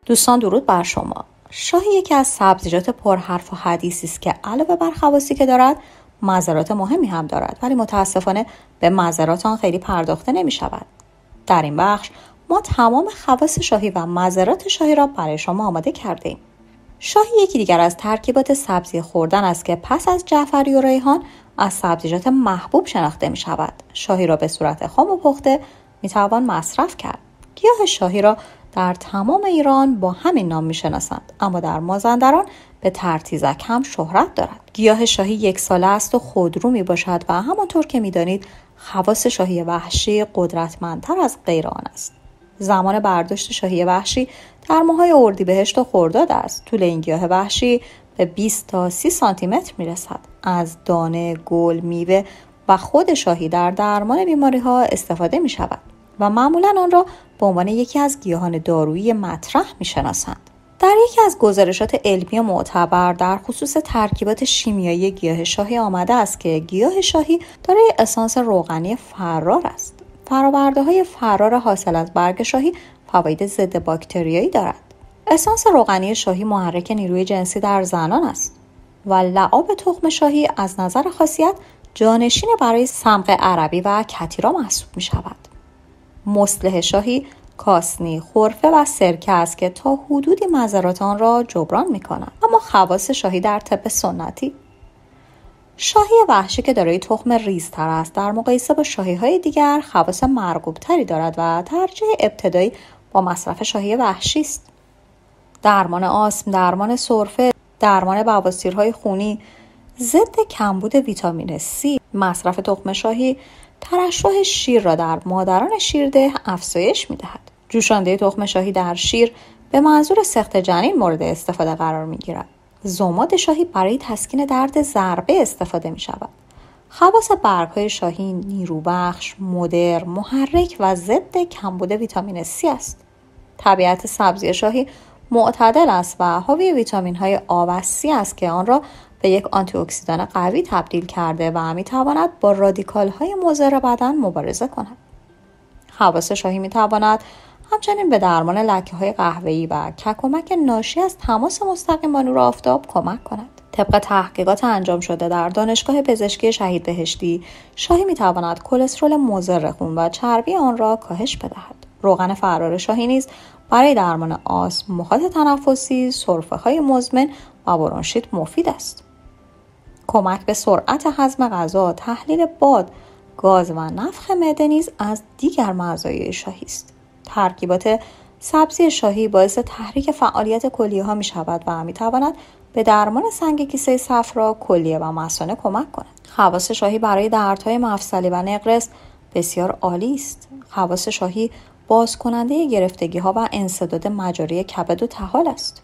دوستان درود بر شما. شاهی یکی از سبزیجات پرحرف و حدیثی است که علاوه بر خواصی که دارد مضرات مهمی هم دارد، ولی متاسفانه به مضرات آن خیلی پرداخته نمی شود. در این بخش ما تمام خواص شاهی و مضرات شاهی را برای شما آماده کرده ایم. شاهی یکی دیگر از ترکیبات سبزی خوردن است که پس از جعفری و ریحان از سبزیجات محبوب شناخته می شود. شاهی را به صورت خام و پخته می توان مصرف کرد. گیاه شاهی را در تمام ایران با همین نام می شناسند، اما در مازندران به ترتیزک هم شهرت دارد. گیاه شاهی 1 ساله است و خودرو می باشد و همانطور که می دانید خواص شاهی وحشی قدرتمندتر از غیر آن است. زمان برداشت شاهی وحشی در ماه‌های اردیبهشت و خرداد است. طول این گیاه وحشی به 20 تا 30 سانتی متر می رسد. از دانه، گل، میوه و خود شاهی در درمان بیماری‌ها استفاده می شود و معمولاً آن را به عنوان یکی از گیاهان دارویی مطرح می‌شناسند. در یکی از گزارشات علمی معتبر در خصوص ترکیبات شیمیایی گیاه شاهی آمده است که گیاه شاهی دارای اسانس روغنی فرار است. فرآورده‌های فرار حاصل از برگ شاهی فواید ضد باکتریایی دارد. اسانس روغنی شاهی محرک نیروی جنسی در زنان است و لعاب تخم شاهی از نظر خاصیت جانشین برای صمغ عربی و کتیرا محسوب می‌شود. مصلح شاهی کاسنی، خرفه و سرکه است که تا حدودی مضرات آن را جبران می‌کنند. اما خواص شاهی در طب سنتی: شاهی وحشی که دارای تخم ریزتر است در مقایسه با شاهی‌های دیگر خواص مرغوب‌تری دارد و ترجیح ابتدایی با مصرف شاهی وحشی است. درمان آسم، درمان سرفه، درمان بواسیرهای خونی، ضد کمبود ویتامین C. مصرف تخم شاهی ترشح شیر را در مادران شیرده افزایش می‌دهد. جوشانده تخم شاهی در شیر به منظور سقط جنین مورد استفاده قرار می‌گیرد. ضماد شاهی برای تسکین درد ضربه استفاده می‌شود. خواص برگ‌های شاهی نیروبخش، مدر، محرک و ضد کمبود ویتامین C است. طبیعت سبزی شاهی معتدل است و حاوی ویتامین‌های آ و C است که آن را به یک آنتی اکسیدان قوی تبدیل کرده و می‌تواند با رادیکال‌های مضر بدن مبارزه کند. خواص شاهی می‌تواند همچنین به درمان لکه‌های قهوه‌ای و کک‌ومک ناشی از تماس مستقیم با نور آفتاب کمک کند. طبق تحقیقات انجام شده در دانشگاه پزشکی شهید بهشتی، شاهی می‌تواند کلسترول مضر خون و چربی آن را کاهش بدهد. روغن فرار شاهی نیز برای درمان آسم، مخاط تنفسی، سرفه‌های مزمن و برونشیت مفید است. کمک به سرعت هضم غذا، تحلیل باد، گاز و نفخ معده نیز از دیگر مزایای شاهی است. ترکیبات سبزی شاهی باعث تحریک فعالیت کلیه ها می شود و می تواند به درمان سنگ کیسه صفرا، کلیه و مثانه کمک کند. خواص شاهی برای دردهای مفصلی و نقرس بسیار عالی است. خواص شاهی باز کننده گرفتگی ها و انسداد مجاری کبد و طحال است.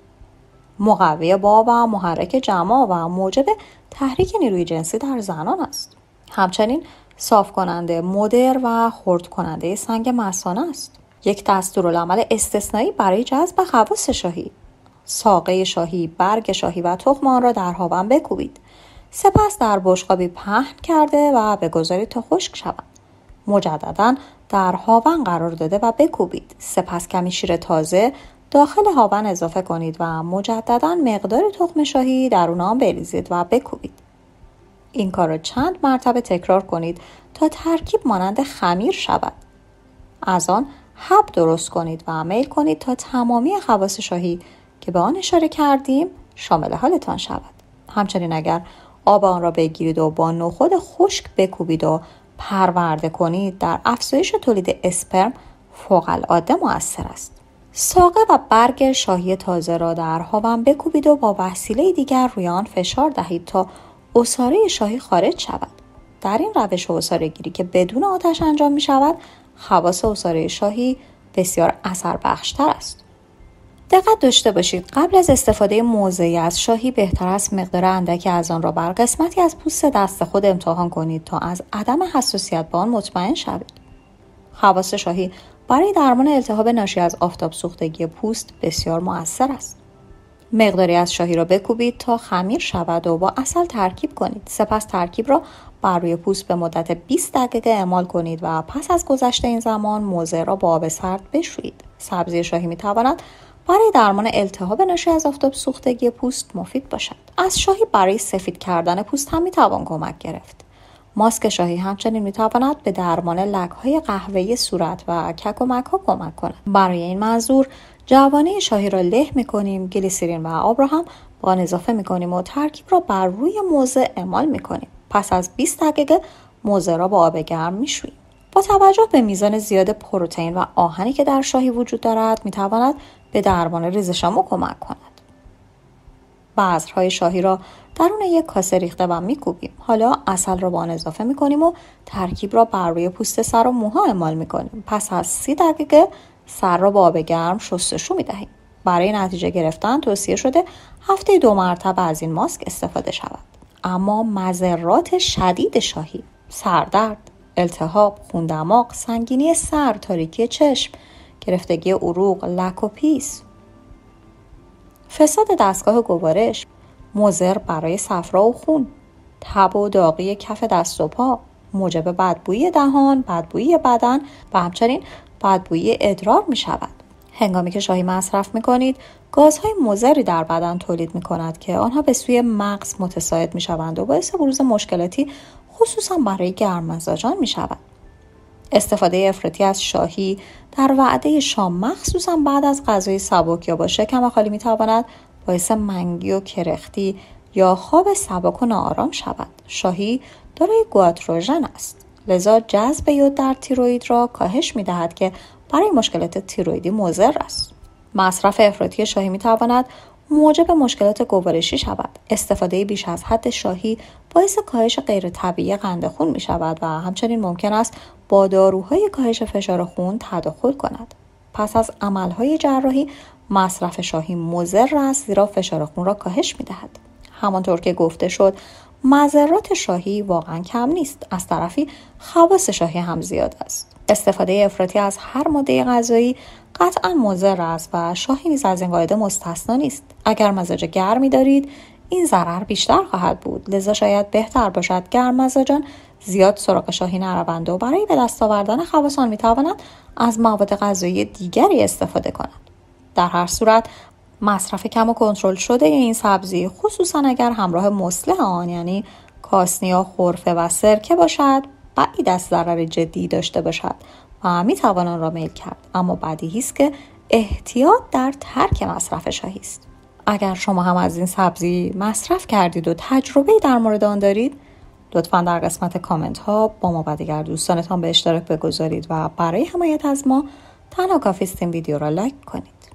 مقوی باب و محرک جماع و موجب تحریک نیروی جنسی در زنان است. همچنین صاف کننده مدر و خرد کننده سنگ مثانه است. یک دستورالعمل استثنایی برای جذب خواص شاهی: ساقه شاهی، برگ شاهی و تخم آن را در هاون بکوبید. سپس در بشقابی پهن کرده و بگذارید تا خشک شود. مجددا در هاون قرار داده و بکوبید. سپس کمی شیر تازه داخل هاون اضافه کنید و مجددا مقدار تخم شاهی درون آن بریزید و بکوبید. این کار را چند مرتبه تکرار کنید تا ترکیب مانند خمیر شود. از آن حب درست کنید و میل کنید تا تمامی خواص شاهی که به آن اشاره کردیم شامل حالتان شود. همچنین اگر آب آن را بگیرید و با نخود خشک بکوبید و پرورده کنید، در افزایش تولید اسپرم فوق‌العاده مؤثر است. ساقه و برگ شاهی تازه را در هاون بکوبید و با وسیله دیگر روی آن فشار دهید تا عصاره شاهی خارج شود. در این روش عصاره گیری که بدون آتش انجام می شود، خواص عصاره شاهی بسیار اثر بخشتر است. دقت داشته باشید قبل از استفاده موضعی از شاهی بهتر است مقدار اندکی از آن را بر قسمتی از پوست دست خود امتحان کنید تا از عدم حساسیت به آن مطمئن شوید. خواص شاهی برای درمان التهاب ناشی از آفتاب سوختگی پوست بسیار مؤثر است. مقداری از شاهی را بکوبید تا خمیر شود و با عسل ترکیب کنید. سپس ترکیب را بر روی پوست به مدت 20 دقیقه اعمال کنید و پس از گذشت این زمان موضع را با آب سرد بشویید. سبزی شاهی می تواند برای درمان التهاب ناشی از آفتاب سوختگی پوست مفید باشد. از شاهی برای سفید کردن پوست هم میتوان کمک گرفت. ماسک شاهی همچنین میتواند به درمان لک‌های قهوه‌ای صورت و کک و مک‌ها کمک کند. برای این منظور جوانه شاهی را له می‌کنیم، گلیسرین و آب را هم با آن اضافه می‌کنیم و ترکیب را بر روی موزه اعمال می‌کنیم. پس از 20 دقیقه موزه را با آب گرم می‌شوییم. با توجه به میزان زیاد پروتئین و آهنی که در شاهی وجود دارد می‌تواند به درمان ریزش مو کمک کند. بذرهای شاهی را درون یک کاسه ریخته و میکوبیم. حالا عسل را با آن اضافه میکنیم و ترکیب را بر روی پوست سر و موها اعمال میکنیم. پس از 30 دقیقه سر را با آب گرم شستشو میدهیم. برای نتیجه گرفتن توصیه شده هفته 2 مرتبه از این ماسک استفاده شود. اما مضرات شدید شاهی: سردرد، التهاب، خون دماغ، سنگینی سر، تاریکی چشم، گرفتگی عروق، لک و پیس، فساد دستگاه گوارش، مضر برای صفرا و خون، تب و داغی کف دست و پا، موجب بدبویی دهان، بدبویی بدن و همچنین بدبویی ادرار می شود. هنگامی که شاهی مصرف می کنید، گازهای مضری در بدن تولید می کند که آنها به سوی مغز متساعد می شوند و باعث بروز مشکلاتی خصوصا برای گرم‌مزاجان می شود. استفاده افراطی از شاهی در وعده شام، مخصوصا بعد از غذای سبک یا با شکم خالی، می تواند باعث منگی و کرختی یا خواب سبک و ناآرام شود. شاهی دارای گواتروژن است، لذا جذب یود در تیروئید را کاهش می دهد که برای مشکلات تیروئیدی مضر است. مصرف افراطی شاهی می تواند موجب مشکلات گوارشی شود. استفاده بیش از حد شاهی باعث کاهش غیر طبیعی قند خون می شود و همچنین ممکن است با داروهای کاهش فشار خون تداخل کند. پس از عملهای جراحی مصرف شاهی مضر است، زیرا فشار خون را کاهش می دهد. همانطور که گفته شد، مضرات شاهی واقعا کم نیست. از طرفی خواص شاهی هم زیاد است. استفاده افراطی از هر ماده غذایی قطعا مضر است و شاهی نیز از این قاعده مستثنا نیست. اگر مزاج گرمی دارید، این ضرر بیشتر خواهد بود. لذا شاید بهتر باشد گرم مزاجان زیاد سراغ شاهی نروند و برای به دست آوردن خواص می توانند از مواد غذایی دیگری استفاده کنند. در هر صورت مصرف کم و کنترل شده این سبزی، خصوصا اگر همراه مصلح آن یعنی کاسنی یا خرفه و سرکه باشد، بعید از ضرر جدی داشته باشد و می توان آن را میل کرد. اما بدیهی است که احتیاط در ترک مصرف شاهی است. اگر شما هم از این سبزی مصرف کردید و تجربه در مورد آن دارید، لطفاً در قسمت کامنت ها با ما و دیگر دوستانتان به اشتراک بگذارید و برای حمایت از ما تنها کافی است این ویدیو را لایک کنید.